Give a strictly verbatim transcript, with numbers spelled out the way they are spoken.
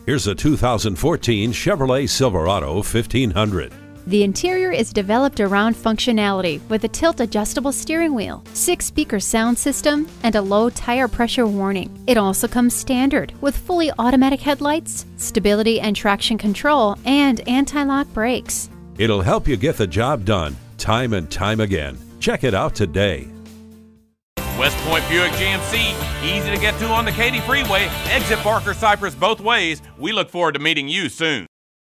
Here's a two thousand fourteen Chevrolet Silverado fifteen hundred. The interior is developed around functionality with a tilt-adjustable steering wheel, six-speaker sound system, and a low tire pressure warning. It also comes standard with fully automatic headlights, stability and traction control, and anti-lock brakes. It'll help you get the job done time and time again. Check it out today. West Point Buick G M C, easy to get to on the Katy Freeway. Exit Barker Cypress both ways. We look forward to meeting you soon.